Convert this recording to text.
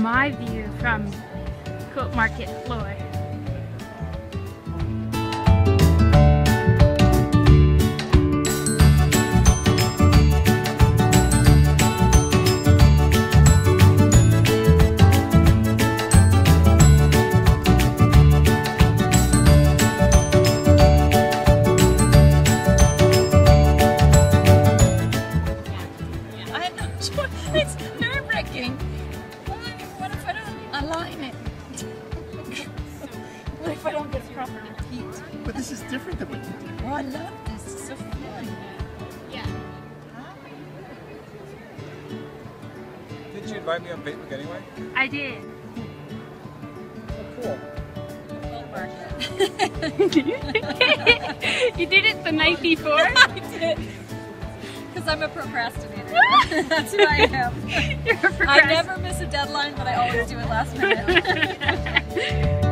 my view from Quilt Market floor. It's nerve-wracking. What if I don't align it? What if I don't get a proper repeat? But this is different than what you did. Oh, I love this. It's so fun. Yeah. Didn't you invite me on Facebook anyway? I did. Oh, You did it the night before? I did. Because I'm a procrastinator. That's who I am. You're a I never miss a deadline, but I always do it last minute.